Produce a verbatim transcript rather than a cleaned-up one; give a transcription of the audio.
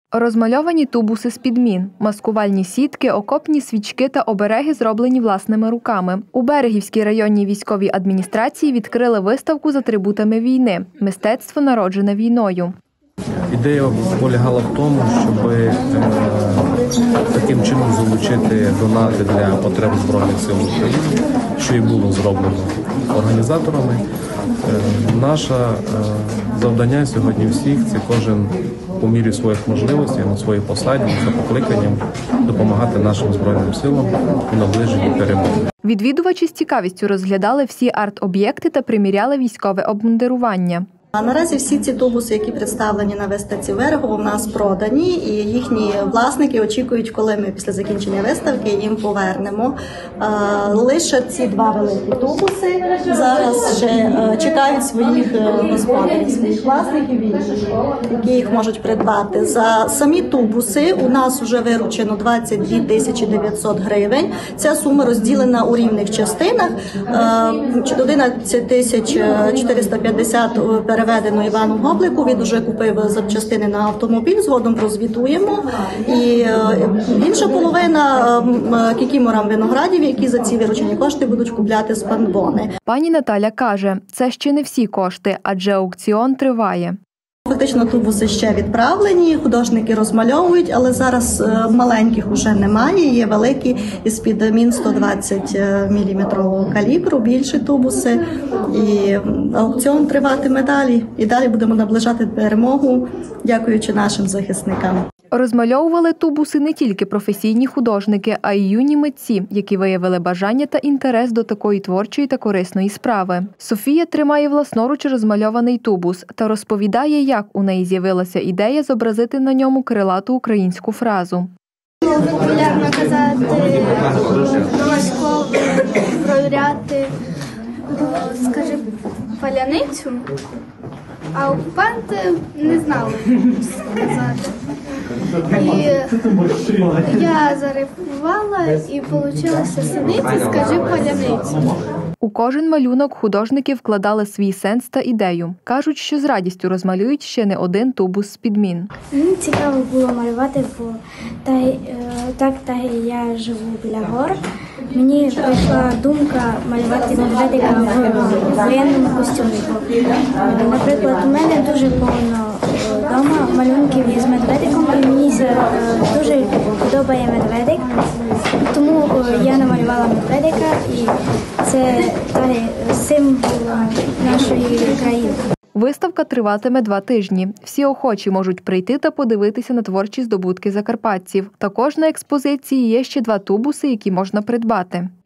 Розмальовані тубуси з-під мін, маскувальні сітки, окопні свічки та обереги зроблені власними руками. У Берегівській районній військовій адміністрації відкрили виставку з атрибутами війни «Мистецтво, народжене війною». Ідея полягала в тому, щоб е, таким чином залучити донати для потреб Збройних сил України, що і було зроблено організаторами. Е, наше е, завдання сьогодні всіх – це кожен по мірі своїх можливостей, на своїй посаді, за покликанням допомагати нашим Збройним силам у наближенні перемоги. Відвідувачі з цікавістю розглядали всі арт-об'єкти та приміряли військове обмундирування. А наразі всі ці тубуси, які представлені на виставці Верхово, в нас продані, і їхні власники очікують, коли ми після закінчення виставки їм повернемо. Лише ці два великі тубуси зараз ще чекають своїх господарів, своїх власників, які їх можуть придбати. За самі тубуси у нас вже виручено двадцять дві тисячі дев'ятсот гривень. Ця сума розділена у рівних частинах. одинадцять тисяч чотириста п'ятдесят переведено Івану Гоблику, він вже купив запчастини на автомобіль, згодом прозвітуємо. І інша половина кікіморам виноградів, які за ці виручені кошти будуть купляти спанбони. Пані Наталя каже, це ще не всі кошти, адже аукціон триває. Фактично тубуси ще відправлені, художники розмальовують, але зараз маленьких вже немає, є великі із-під мін сто двадцять міліметрового калібру, більші тубуси. І аукціон триватиме далі. І далі будемо наближати перемогу, дякуючи нашим захисникам. Розмальовували тубуси не тільки професійні художники, а й юні митці, які виявили бажання та інтерес до такої творчої та корисної справи. Софія тримає власноруч розмальований тубус та розповідає, як у неї з'явилася ідея зобразити на ньому крилату українську фразу. Популярно казати військовим, провіряти, скажи, паляницю, а окупанти не знали сказати. І я зарифмувала, і вийшла синиця, скажи паляницю. У кожен малюнок художники вкладали свій сенс та ідею. Кажуть, що з радістю розмалюють ще не один тубус з-під мін. Мені цікаво було малювати, бо та, так та я живу біля гор. Мені прийшла думка малювати медведика в воєнному костюмі. Наприклад, у мене дуже повно вдома малюнків із медведиком, і мені дуже подобає медведик. Тому я намалювала медведика, і це символ нашої країни. Виставка триватиме два тижні. Всі охочі можуть прийти та подивитися на творчі здобутки закарпатців. Також на експозиції є ще два тубуси, які можна придбати.